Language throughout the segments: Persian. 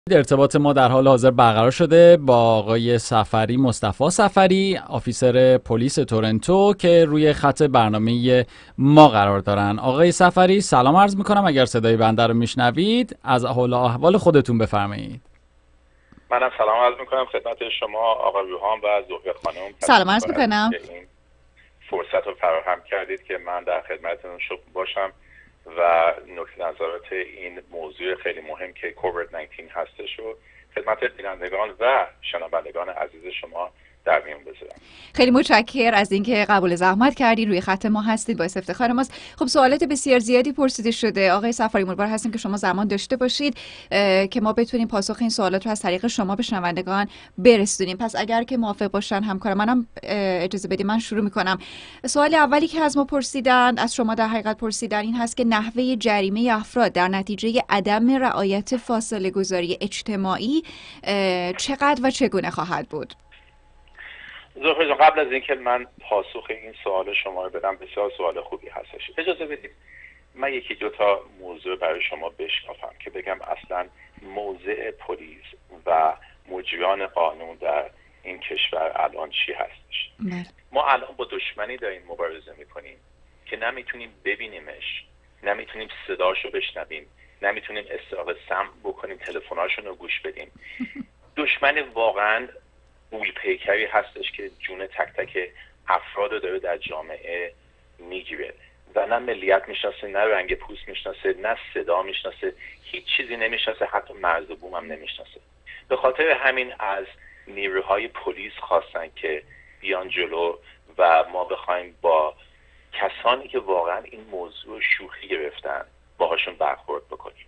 ارتباط ما در حال حاضر برقرار شده با آقای سفری، مصطفی سفری، آفیسر پلیس تورنتو که روی خط برنامه ما قرار دارن. آقای سفری سلام عرض میکنم، اگر صدای بنده رو میشنوید از حال احوال خودتون بفرمایید. منم سلام عرض میکنم خدمت شما آقا روحان و زهره خانم. سلام عرض میکنم. این فرصت رو فراهم کردید که من در خدمتتون باشم و نکته نظرات این موضوع خیلی مهم که کووید 19 هستش رو خدمت بینندگان و شنوندگان عزیز شما در میون بذارم. خیلی متشکرم از اینکه قبول زحمت کردید، روی خط ما هستید، باعث افتخار ماست. خب سوالات بسیار زیادی پرسیده شده آقای سفری، امیدوار هستیم که شما زمان داشته باشید که ما بتونیم پاسخ این سوالات رو از طریق شما به شنوندگان برسونیم. پس اگر که موافق باشن همکار منم اجازه بدید من شروع میکنم. سوال اولی که از ما پرسیدن، از شما در حقیقت پرسیدن، این هست که نحوه جریمه افراد در نتیجه عدم رعایت فاصله گذاری اجتماعی چقدر و چگونه خواهد بود؟ زهره جان، قبل از اینکه من پاسخ این سوال شما رو بدم، بسیار سوال خوبی هستش، اجازه بدید من یکی دو تا موضوع برای شما بشکافم که بگم اصلا موضع پلیس و مجریان قانون در این کشور الان چی هستش. ما الان با دشمنی داریم مبارزه میکنیم که نمیتونیم ببینیمش، نمیتونیم صداشو بشنویم، نمیتونیم استراق سمع بکنیم، تلفن‌هاشون رو گوش بدیم. دشمن واقعا گول پیکری هستش که جون تک تک افراد رو داره در جامعه میگیره و نه ملیت میشناسه، نه رنگ پوست میشناسه، نه صدا میشناسه، هیچ چیزی نمیشناسه، حتی مرز و بوم هم نمیشناسه. به خاطر همین از نیروهای پلیس خواستن که بیان جلو و ما بخوایم با کسانی که واقعا این موضوع شوخی گرفتن باهاشون برخورد بکنیم.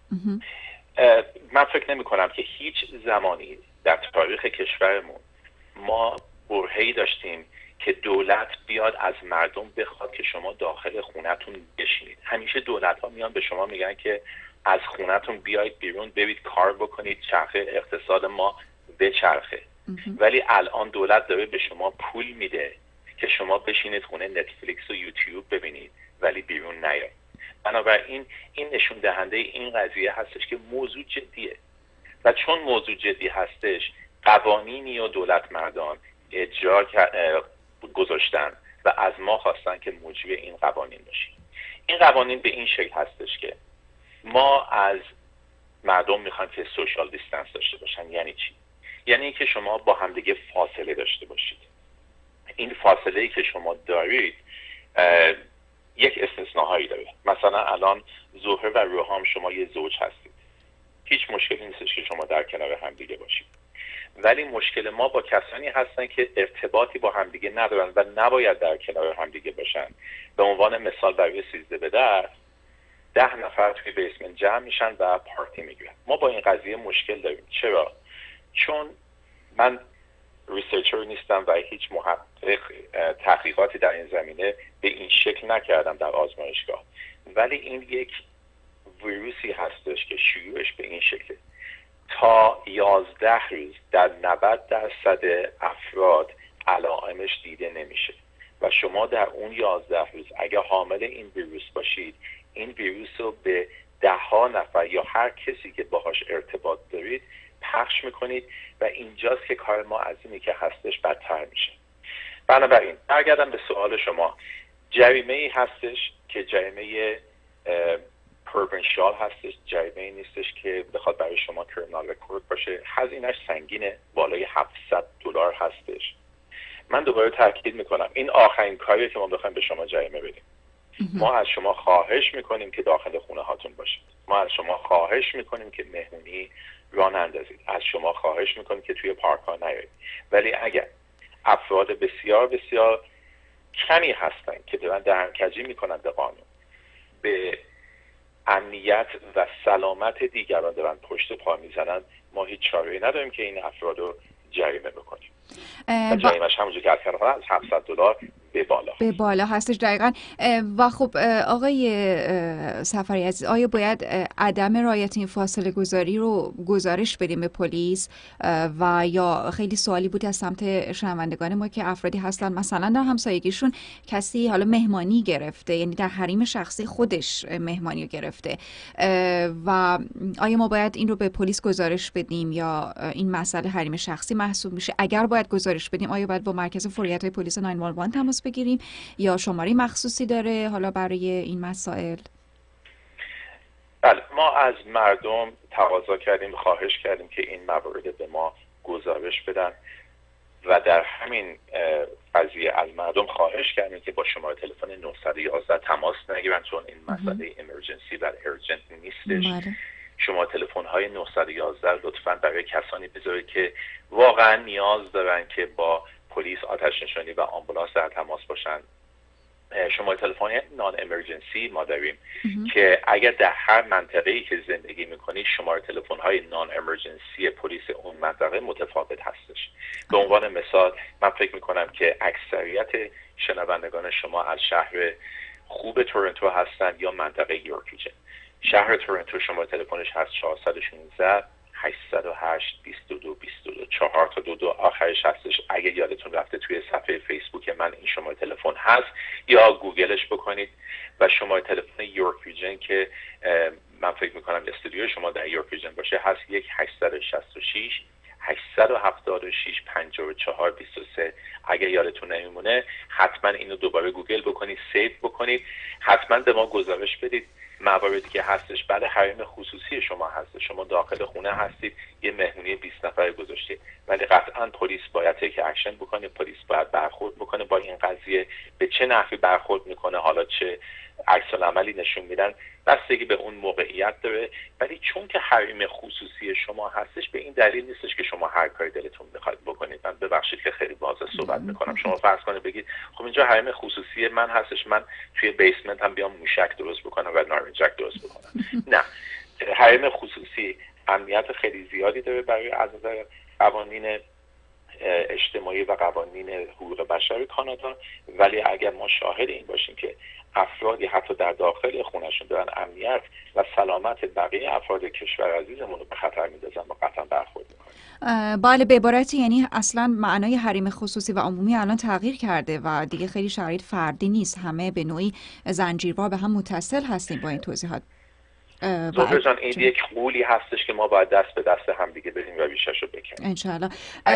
من فکر نمی کنم که هیچ زمانی در تاریخ کشورمون ما برهه‌ای داشتیم که دولت بیاد از مردم بخواد که شما داخل خونتون بشینید. همیشه دولت ها میان به شما میگن که از خونتون بیاید بیرون، برید کار بکنید، چرخه اقتصاد ما بچرخه. ولی الان دولت داره به شما پول میده که شما بشینید خونه نتفلیکس و یوتیوب ببینید ولی بیرون نیاید. بنابراین این نشون دهنده این قضیه هستش که موضوع جدیه و چون موضوع جدی هستش قوانینی و دولت مردان اجرا گذاشتن و از ما خواستن که مجری این قوانین باشیم. این قوانین به این شکل هستش که ما از مردم میخوایم که سوشال دیستنس داشته باشن. یعنی چی؟ یعنی که شما با همدیگه فاصله داشته باشید. این فاصله‌ای که شما دارید یک استثناهایی داره. مثلا الان زهره و روحام شما یه زوج هستید، هیچ مشکلی نیستش که شما در کنار همدیگه باشید، ولی مشکل ما با کسانی هستن که ارتباطی با همدیگه ندارن و نباید در کنار همدیگه باشن. به عنوان مثال برای 13 به 10 نفر توی بیسمنت جمع میشن و پارتی میگیرن. ما با این قضیه مشکل داریم. چرا؟ چون من ریسرچر نیستم و هیچ محقق تحقیقاتی در این زمینه به این شکل نکردم در آزمایشگاه، ولی این یک ویروسی هستش که شیوعش به این شکله. تا 11 روز در 90% افراد علائمش دیده نمیشه و شما در اون 11 روز اگه حامل این ویروس باشید، این ویروس رو به 10 نفر یا هر کسی که باهاش ارتباط دارید پخش میکنید و اینجاست که کار ما از اینی که هستش بدتر میشه. بنابراین برگردم به سوال شما. جریمه ای هستش که جریمه پروینشیال هستش، جریمه ای نیستش که بخواد برای شما کریمینال رکورد باشه. هزینه‌اش سنگینه، بالای $700 هستش. من دوباره تاکید میکنم این آخرین کاریه که ما بخوایم به شما جریمه بدیم. ما از شما خواهش میکنیم که داخل خونه هاتون باشید. ما از شما خواهش میکنیم که مهمونی راه نندازید. از شما خواهش میکنیم که توی پارک ها نیایید. ولی اگر افراد بسیار بسیار کمی هستن که دارن دهن‌کجی میکنن به قانون، به امنیت و سلامت دیگران دارن پشت پا میزنن، ما هیچ چاره‌ای نداریم که این افراد رو جریمه بکنیم. جریمه‌اش همونجوری که از $700 به بالا هستش دقیقاً. و خب آقای سفری عزیز، آیا باید عدم رعایت این فاصله گذاری رو گزارش بدیم به پلیس و یا خیلی سوالی بود از سمت شنوندگان ما که افرادی هستن مثلا در همسایگیشون کسی حالا مهمانی گرفته، یعنی در حریم شخصی خودش مهمانی رو گرفته و آیا ما باید این رو به پلیس گزارش بدیم یا این مسئله حریم شخصی محسوب میشه؟ اگر باید گزارش بدیم آیا باید با مرکز فوریت‌های پلیس 911 تماس بگیریم یا شماره مخصوصی داره حالا برای این مسائل؟ بله، ما از مردم تقاضا کردیم، خواهش کردیم که این موارد به ما گزارش بدن و در همین قضیه از مردم خواهش کردیم که با شماره تلفن 911 تماس نگیرن، چون این مسئله امرجنسی و ارجنت نیستش. شماره تلفن های 911 لطفاً برای کسانی بذارید که واقعا نیاز دارن که با پلیس، آتش نشانی و آمبولانس در تماس باشن. شماره تلفن نان امرجنسی ما داریم که اگر در هر منطقه‌ای که زندگی میکنید شماره تلفن های نان امرجنسی پلیس اون منطقه متفاوت هستش. به عنوان مثال من فکر میکنم که اکثریت شنوندگان شما از شهر خوب تورنتو هستن یا منطقه یورک ریجن. شهر تورنتو شماره تلفنش هست 416 808 22 22 4 تا 22 آخرش هستش. اگه یادتون رفته توی صفحه فیسبوک من این شماره تلفن هست یا گوگلش بکنید. و شماره تلفن یورک ریجن که من فکر میکنم استودیو شما در یورک ریجن باشه هست 866 876 54 23. اگه یادتون نمیمونه حتما اینو دوباره گوگل بکنید، سیو بکنید، حتما به ما گزارش بدید مواردی که هستش. بعد حریم خصوصی شما هست، شما داخل خونه هستید، یه مهمونی 20 نفره گذاشتید، ولی قطعا پلیس باید تیک اکشن بکنه، پلیس باید برخورد بکنه با این قضیه. به چه نحوی برخورد میکنه، حالا چه عکس العملی نشون میدن، بستگی به اون موقعیت داره. ولی چون که حریم خصوصی شما هستش به این دلیل نیستش که شما هر کاری دلتون بخواد بکنید. من ببخشید که خیلی واضح صحبت میکنم. شما فرض کنید بگید خب اینجا حریم خصوصی من هستش، من توی بیسمنت هم بیام موشک درست بکنم و نارنجک درست بکنم. نه، حریم خصوصی امنیت خیلی زیادی داره برای از نظر قوانین اجتماعی و قوانین حقوق بشر کانادا. ولی اگر ما شاهد این باشیم که افرادی حتی در داخل خونهشون دارن امنیت و سلامت بقیه افراد کشور عزیزمون رو به خطر میندازن، ما قطعا برخورد میکنیم. بله، به عبارتی یعنی اصلا معنای حریم خصوصی و عمومی الان تغییر کرده و دیگه خیلی شرایط فردی نیست، همه به نوعی زنجیروار به هم متصل هستیم با این توضیحات. زهره جان، این یک قولی هستش که ما باید دست به دست هم دیگه بریم و ریشه‌شو بکنیم. انشالله.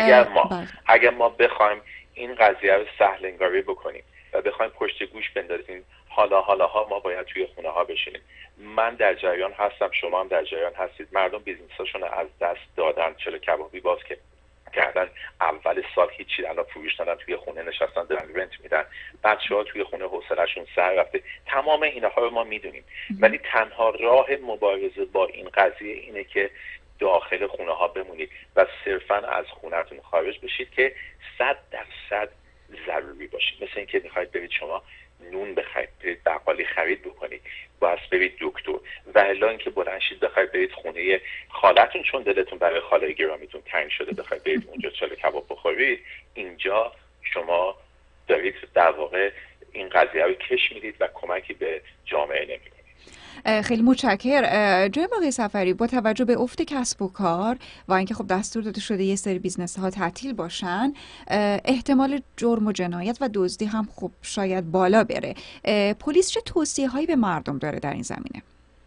اگر ما بخوایم این قضیه رو سهل انگاری بکنیم و بخوایم پشت گوش بندازیم، حالاها ما باید توی خونه ها بشینیم. من در جریان هستم، شما هم در جریان هستید. مردم بیزنساشون از دست دادن، چلو کبابی باز که کردن، اول سال هیچی الان فروش ندارن، توی خونه نشستن دارن رنت میدن، بچه‌ها توی خونه حوصله‌شون سر رفته. تمام اینها رو ما میدونیم، ولی تنها راه مبارزه با این قضیه اینه که داخل خونه ها بمونید و صرفا از خونه‌تون خارج بشید که 100% ضروری باشید. مثل اینکه میخواید برید شما نون بخرید، برید بقالی خرید بکنید، باید برید دکتر، و الا اینکه بلند شید بخواید برید خونه خالتون چون دلتون برای خاله گرامیتون تنگ شده بخواید برید اونجا چلو کباب بخورید. اینجا شما دارید در واقع این قضیه رو کش میدید و کمکی به جامعه نمیکنید. خیلی متشکرم جناب آقای سفری. با توجه به افت کسب و کار و اینکه خب دستور داده شده یه سری بیزنس ها تعطیل باشن، احتمال جرم و جنایت و دزدی هم خب شاید بالا بره. پلیس چه توصیه هایی به مردم داره در این زمینه؟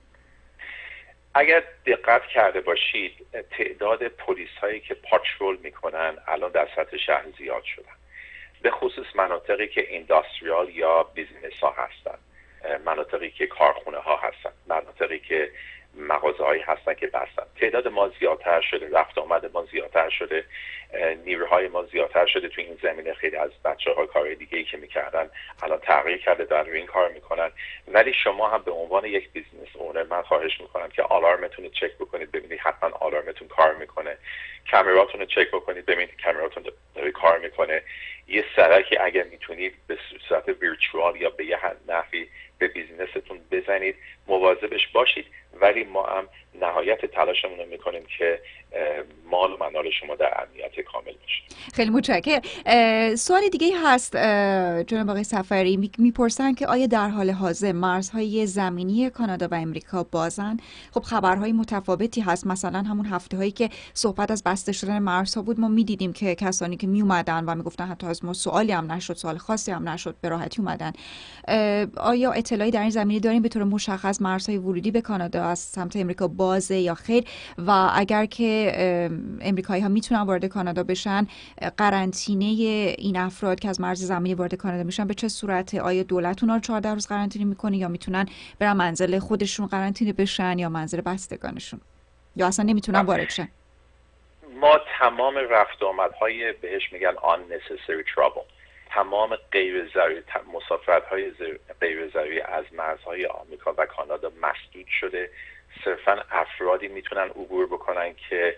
اگر دقت کرده باشید تعداد پلیس هایی که پاترول میکنن الان در سطح شهر زیاد شدن، به خصوص مناطقی که اینداستریال یا بیزنس ها هستن، مناطقی که کارخونه ها هستن، مناطقی که مغازه هایی هستن که بستن. تعداد ما زیادتر شده، رفت آمد ما زیادتر شده، نیروهای ما زیادتر شده. تو این زمینه خیلی از بچه‌ها کارهای دیگه‌ای که میکردن الان تغییر کرده، در این کار میکنن. ولی شما هم به عنوان یک بیزنس اونر من خواهش میکنم که آلارمتون رو چک بکنید، ببینید حتما آلارمتون کار میکنه. کامراتون رو چک بکنید، ببینید کامراتون داره کار میکنه. یه سرکی اگر میتونید به صورت ویرچوال یا به یه نحوی به بیزنستون بزنید، مواظبش باشید. ولی ما هم نهایت تلاشمون رو میکنیم که مال و منال شما در امنیت کامل باشه. خیلی متشکرم. سوال دیگه هست جناب آقای سفری، میپرسن که آیا در حال حاضر مرزهای زمینی کانادا و امریکا بازن؟ خب خبرهای متفاوتی هست، مثلا همون هفته هایی که صحبت از بسته شدن مرزها بود ما میدیدیم که کسانی که میومدن و میگفتن حتی از ما سوالی هم نشد، سوال خاصی هم نشد، به راحتی اومدن. آیا اطلاعی در این زمینه داریم به طور مشخص مرزهای ورودی به کانادا از سمت امریکا بازه یا خیر؟ و اگر که امریکایی ها میتونن وارد کانادا بشن، قرنطینه این افراد که از مرز زمینی وارد کانادا میشن به چه صورته؟ آیا دولت اونا رو 14 روز قرنطینه میکنه یا میتونن برن منزل خودشون قرنطینه بشن یا منزل بستگانشون، یا اصلا نمیتونن وارد شن؟ ما تمام رفت آمدهای بهش میگن unnecessary travel، تمام غیر ضروری مسافرت‌های غیر ضروری از مرزهای آمریکا و کانادا مسدود شده. صرفاً افرادی میتونن عبور بکنن که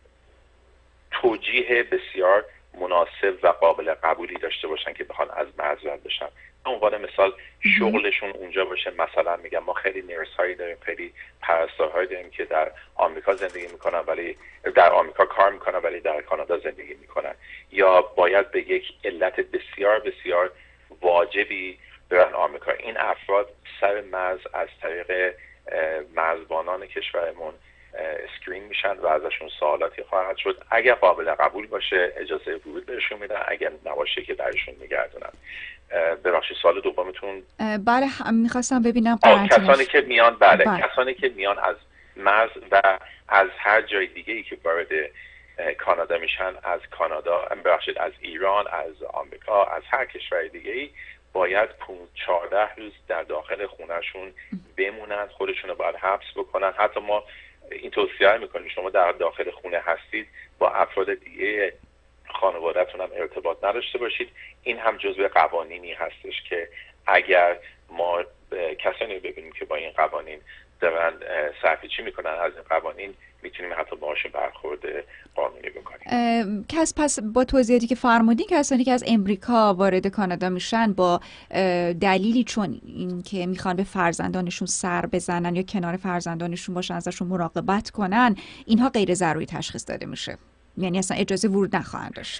توجیه بسیار مناسب و قابل قبولی داشته باشن که بخوان از مرز رد بشن. به عنوان مثال شغلشون اونجا باشه. مثلا میگم ما خیلی نرس هایی داریم، خیلی پرستارهایی داریم که در آمریکا زندگی میکنن ولی در آمریکا کار میکنن ولی در کانادا زندگی میکنن، یا باید به یک علت بسیار بسیار واجبی برن آمریکا. این افراد سر مرز از طریق مرزبانان کشورمون اسکرین میشن و ازشون سوالاتی خواهد شد. اگر قابل قبول باشه اجازه ورود بهشون میدن، اگر نباشه که درشون میگردونن. ببخشید سوال دومتون؟ بله میخواستم ببینم کسانی که میان کسانی که میان از مرز و از هر جای دیگه ای که وارد کانادا میشن، از کانادا، ببخشید از ایران، از آمریکا، از هر کشور دیگه ای، باید 14 روز در داخل خونهشون بمونن، خودشون رو باید حبس بکنن. حتی ما این توصیه میکنیم شما در داخل خونه هستید با افراد دیگه خانواده‌تون هم ارتباط نداشته باشید. این هم جزو قوانینی هستش که اگر ما کسانی ببینیم که با این قوانین دارن سرپیچی میکنن از این قوانین، میتونیم حتی باهاشون برخورد قانونی بکنیم. پس با توضیحاتی که فرمودین کسانی که از امریکا وارد کانادا میشن با دلیلی چون اینکه میخوان به فرزندانشون سر بزنن یا کنار فرزندانشون باشن، ازشون مراقبت کنن، اینها غیر ضروری تشخیص داده میشه، یعنی اصلا اجازه ورود نخواهند داشت.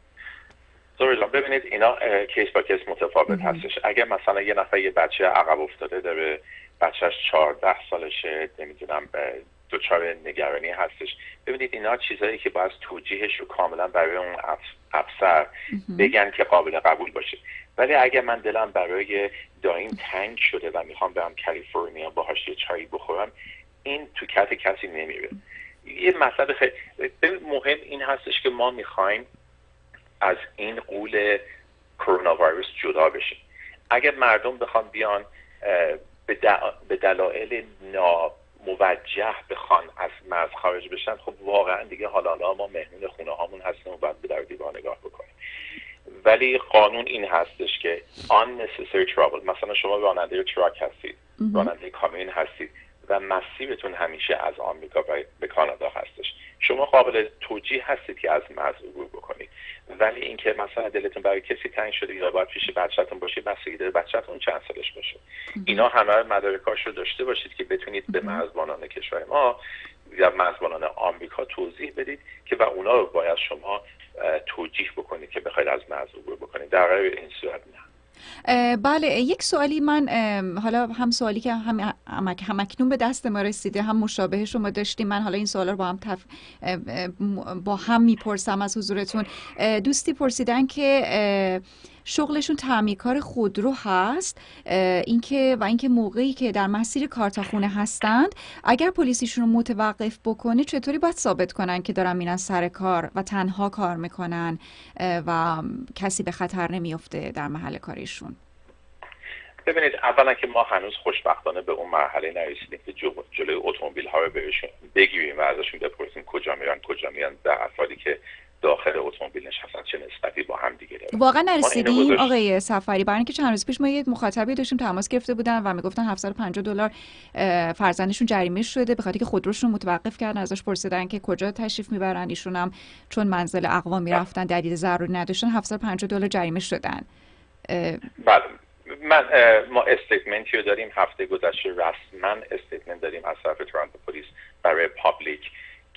ببینید اینا کیس با کیس متفاوت هستش. اگر مثلا یه نفر یه بچه عقب افتاده داره، بچهش 14 سالشه، نمیدونم دچار نگرانی هستش، ببینید اینا چیزایی که باید توجیهش رو کاملا برای اون افسر بگن که قابل قبول باشه. ولی اگر من دلم برای دایم تنگ شده و میخوام برم کالیفرنیا باهاش یه چایی بخورم، این تو کت کسی نمیره. یه مسئله خیلی مهم این هستش که ما میخوایم از این غول کرونا ویروس جدا بشیم. اگر مردم بخوان بیان به دلایل ناموجه بخوان از مرز خارج بشن، خب واقعا دیگه حالا ما مهمون خونه هامون هستیم و باید به در دیوار نگاه بکنیم. ولی قانون این هستش که unnecessary travel، مثلا شما راننده تراک هستید، راننده کامیون هستید و مسیرتون همیشه از آمریکا به کانادا هستش، شما قابل توجیه هستید که از مرز عبور بکنید. ولی اینکه مثلا دلتون برای کسی تنگ شده یا باید پیش بچه‌تون باشه، بستگی داره بچه‌تون چند سالش باشه. اینا همه مدارکاش رو داشته باشید که بتونید به مرزبانان کشور ما یا مرزبانان آمریکا توضیح بدید که و اونا رو باید شما توجیه بکنید که بخواید از مرز عبور بکنید. در غیر این صورت نه. بله، یک سوالی من حالا هم سوالی که هم اکنون به دست ما رسیده هم مشابهش رو ما داشتیم، من حالا این سوالا رو با هم میپرسم از حضورتون. دوستی پرسیدن که شغلشون تعمیرکار خودرو هست، اینکه موقعی که در مسیر کار تا خونه هستند اگر پلیسیشون رو متوقف بکنه چطوری باید ثابت کنن که دارن میرن سر کار و تنها کار میکنن و کسی به خطر نمیفته در محل کاریشون؟ ببینید، اولا که ما هنوز خوشبختانه به اون مرحله نرسیدیم که جلوی اتومبیل ها رو بگیریم و ازشون بپرسیم کجا میرن در افرادی که داخل اتومبیل نشستن چه نسبتی با هم دیگه دارن. واقعا نرسیدیم آقای سفری؟ برای اینکه چند روز پیش ما یک مخاطبی داشتیم تماس گرفته بودن و میگفتن $750 فرزندشون جریمه شده به خاطری که خودروشون متوقف کردن، ازش پرسیدن که کجا تشریف میبرن، ایشون هم چون منزل اقوام میرفتن دلیل ضروری نداشتن $750 جریمه شدن. بله، ما استیتمنتی رو داریم هفته گذشته، رسما استیتمنت داریم از طرف تورنتو پلیس برای پابلیک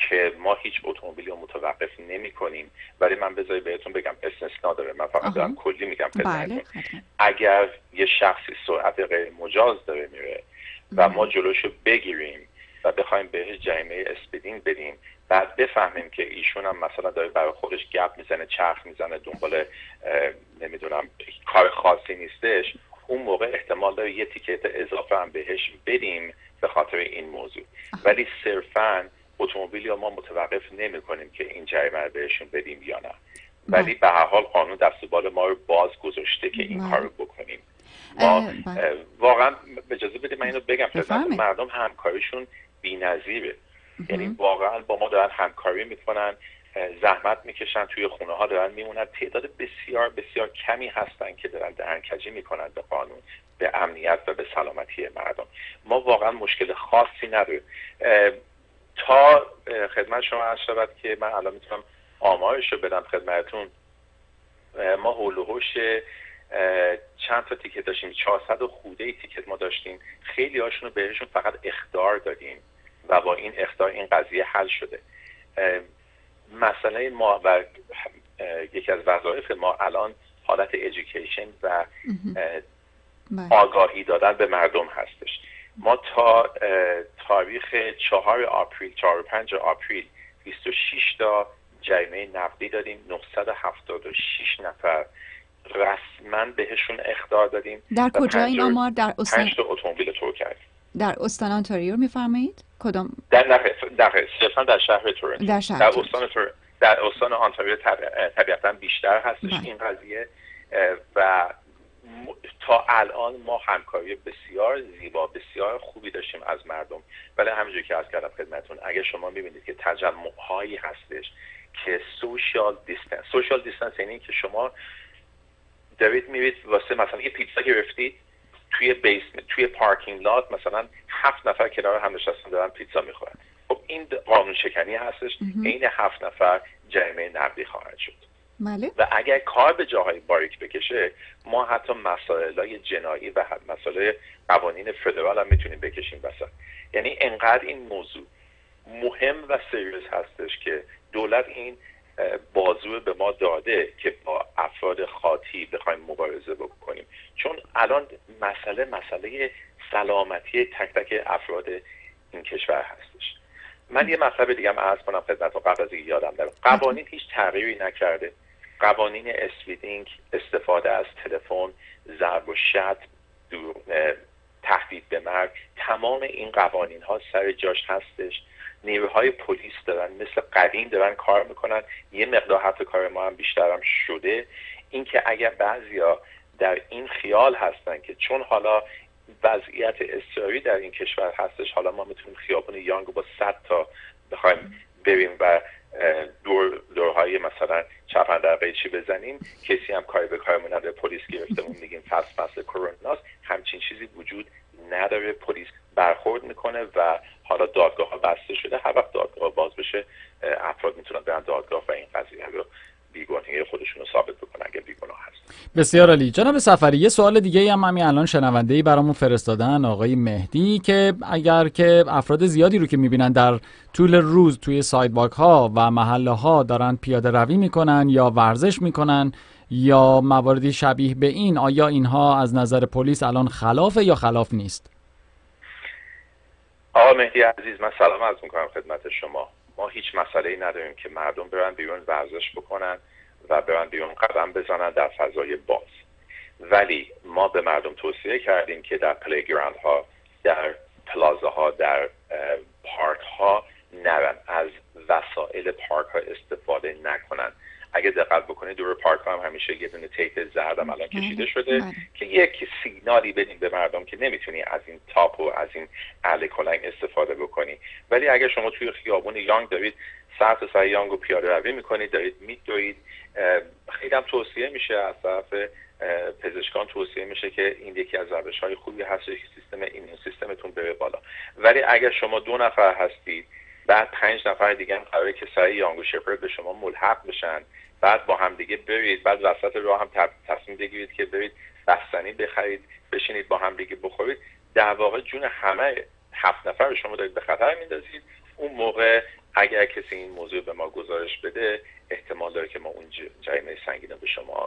که ما هیچ اتومبیلی رو متوقف نمی کنیم. ولی من بذارید بهتون بگم استثنا داره، من فقط دارم کلی میگم خدمتتون. اگر یه شخصی سرعت غیر مجاز داره میره و ما جلوشو بگیریم و بخوایم بهش جریمه اسپیدینگ بدیم، بعد بفهمیم که ایشون هم مثلا داره برای خودش گپ میزنه، چرخ میزنه، دنبال نمیدونم کار خاصی نیستش، اون موقع احتمال داره یه تیکت اضافه هم بهش بدیم به خاطر این موضوع. ولی صرفاً اتومبیلی رو ما متوقف نمی کنیم که این جریمه رو بهشون بدیم یا نه. ولی به هر حال قانون دست و بال ما رو باز گذاشته که این کار رو بکنیم. ما واقعا اجازه بدید من اینو بگم، مردم همکاریشون بی‌نظیره. یعنی واقعا با ما دارن همکاری میکنن، زحمت میکشن، توی خونه ها دارن میمونن. تعداد بسیار بسیار کمی هستن که دارن دهنکجی میکنن به قانون، به امنیت و به سلامتی مردم. ما واقعا مشکل خاصی نداریم. تا خدمت شما عرض شود که من الان میتونم آمارش رو بدم خدمتتون. ما حول و حوش چند تا تیکت داشتیم، 400 خورده تیکت ما داشتیم. خیلی هاشون رو بهشون فقط اخطار دادیم و با این اخطار این قضیه حل شده. مسئله ما و یکی از وظایف ما الان حالت ایژوکیشن و آگاهی دادن به مردم هستش. ما تا تاریخ 4 آپریل 4 و 5 آپریل 26 تا جریمه نقدی دادیم. 976 نفر رسما بهشون اخطار دادیم. در کجا این آمار؟ در استان 5 تا اتومبیل تو کرد. در استان انتاریو میفرمایید؟ کدام؟ در صرفا در شهر تورنتو. در استان انتاریو طبیعتا بیشتر هستش این قضیه. و تا الان ما همکاری بسیار زیبا، بسیار خوبی داشتیم از مردم. ولی همونجوری که عرض کردم خدمتتون، اگه شما می‌بینید که تجمع‌هایی هستش که سوشال دیستنس یعنی که شما دارید میرید واسه مثلا یه پیتزا گرفتید توی بیسمنت، توی پارکینگ لات، مثلا 7 نفر کنار هم نشستن دارن پیتزا میخورن. خب این قانون شکنی هستش. این 7 نفر جریمه نقدی خواهد شد. و اگر کار به جاهای باریک بکشه، ما حتی مسائل جنایی و مسائل قوانین فدرال هم میتونیم بکشیم وسط. یعنی انقدر این موضوع مهم و سریوس هستش که دولت این بازو به ما داده که با افراد خاطی بخوایم مبارزه بکنیم. چون الان مسئله سلامتی تک تک افراد این کشور هستش. من یه مطلب دیگه هم عرض کنم خدمت قبل از اینکه یادم بره. قوانین هیچ تغییری نکرده. قوانین اسپیدینگ، استفاده از تلفن، ضرب و شتم، تهدید به مرگ، تمام این قوانین ها سر جاش هستش. نیروهای پلیس دارن مثل قدیم دارن کار میکنن. یه مقدار حتی کار ما هم بیشتر هم شده. اینکه اگر بعضیا در این خیال هستن که چون حالا وضعیت اضطراری در این کشور هستش، حالا ما میتونیم خیابون یانگ با 100 تا بخوایم بریم و دورهای مثلا چند دقیقه چی بزنیم، کسی هم کاری به کارمون نداره، پلیس گرفتمون میگیم فصل کروناست. همچین چیزی وجود نداره. پلیس برخورد میکنه و حالا دادگاه ها بسته شده. هر وقت دادگاه باز بشه افراد میتونن برن دادگاه و این قضیه رو بیگناهی خودشون رو ثابت بکنن اگه بیگناه هست. بسیار عالی. جناب سفری، یه سوال دیگه هم همین الان شنونده‌ای برامون فرستادن، آقای مهدی، که اگر که افراد زیادی رو که میبینن در طول روز توی سایدواک ها و محله ها دارن پیاده روی میکنن یا ورزش میکنن یا مواردی شبیه به این، آیا اینها از نظر پلیس الان خلافه یا خلاف نیست؟ آقا مهدی عزیز، من سلام عرض میکنم خدمت شما. ما هیچ مسئله‌ای نداریم که مردم برن بیرون ورزش بکنن و برن بیرون قدم بزنن در فضای باز. ولی ما به مردم توصیه کردیم که در پلیگراند ها، در پلازا ها، در پارک ها نرن، از وسایل پارک ها استفاده نکنن. اگه دقت بکنید دور پارک ها هم همیشه یه دونه تیپ زردم الان کشیده شده که یک سیگنالی بدیم به مردم که نمیتونی از این تاپ و از این اله کلنگ استفاده بکنی. ولی اگه شما توی خیابون یانگ دارید سر تا سر یانگ رو پیاده روی میکنید، دارید میدوید، خیلی هم توصیه میشه از طرف پزشکان توصیه میشه که این یکی از روش‌های خوبی هست که سیستمتون بره بالا. ولی اگر شما 2 نفر هستید، بعد 5 نفر دیگه هم قراره که سر یانگ و شپرد به شما ملحق بشن، بعد با هم دیگه برید، بعد وسط راه هم تصمیم بگیرید که برید بستنی بخرید، بشینید با هم دیگه بخورید، در واقع جون همه 7 نفر رو شما دارید به خطر میندازید. اون موقع اگر کسی این موضوع به ما گزارش بده احتمال داره که ما اون جریمه سنگین رو به شما.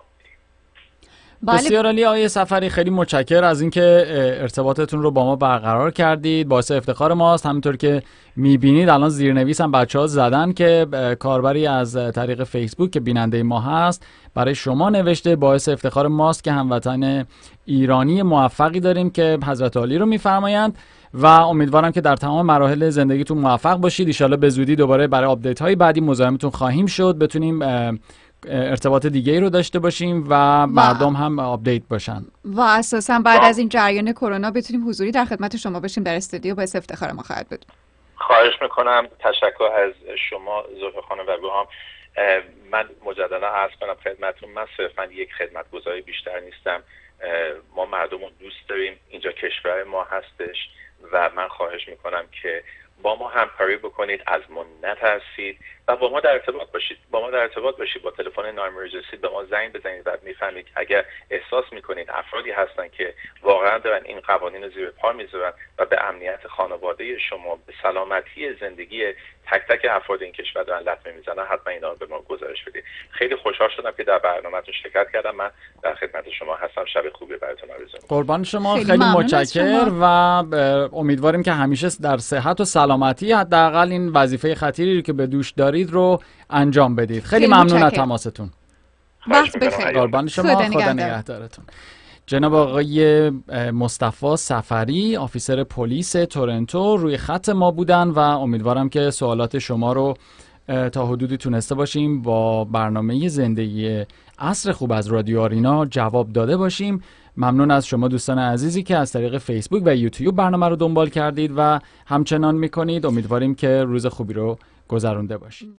بسیار عالی آقای سفری، خیلی متشکرم از اینکه ارتباطتون رو با ما برقرار کردید، باعث افتخار ماست. همینطور که میبینید الان زیرنویس هم بچه‌ها زدن که کاربری از طریق فیسبوک که بیننده ما هست برای شما نوشته. باعث افتخار ماست که هموطن ایرانی موفقی داریم که حضرت عالی رو میفرمایند و امیدوارم که در تمام مراحل زندگیتون موفق باشید. ان شاءالله به زودی دوباره برای آپدیت های بعدی مزاحمتون خواهیم شد، بتونیم ارتباط دیگه ای رو داشته باشیم و مردم هم آپدیت باشن و اساسا بعد از این جریان کرونا بتونیم حضوری در خدمت شما باشیم در استودیو. باعث افتخار ما خواهد بود. خواهش میکنم. تشکر از شما زهره خانم و بهام. من مجددا عرض کنم خدمتتون، من صرفا یک خدمتگزار بیشتر نیستم. ما مردم رو دوست داریم، اینجا کشور ما هستش و من خواهش میکنم که با ما همکاری بکنید، از ما نترسید و با ما در ارتباط باشید. با تلفن نامرجنسی به ما زنگ بزنید و میفهمید اگر احساس میکنید افرادی هستن که واقعا دارن این قوانین رو زیر پا میذارن و به امنیت خانواده شما، به سلامتی زندگی تک تک افراد این کشور دارن لطمه میزنن، حتما اینا رو به ما گزارش بدید. خیلی خوشحال شدم که در برنامه‌تون شرکت کردم. من در خدمت شما هستم. شب خوبی براتون آرزو می‌کنم. قربان شما، خیلی متشکرم و امیدواریم که همیشه در صحت و سلامتی حداقل این وظیفه خطیری که به دوش دارید رو انجام بدید. خیلی ممنون از تماستون. وقت بخیر. قربان شما، خدا نگهدارتون. جناب آقای مصطفی سفری، آفیسر پلیس تورنتو روی خط ما بودن و امیدوارم که سوالات شما رو تا حدودی تونسته باشیم با برنامه زندگی عصر خوب از رادیو آرینا جواب داده باشیم. ممنون از شما دوستان عزیزی که از طریق فیسبوک و یوتیوب برنامه رو دنبال کردید و همچنان میکنید. امیدواریم که روز خوبی رو گذرونده باشید.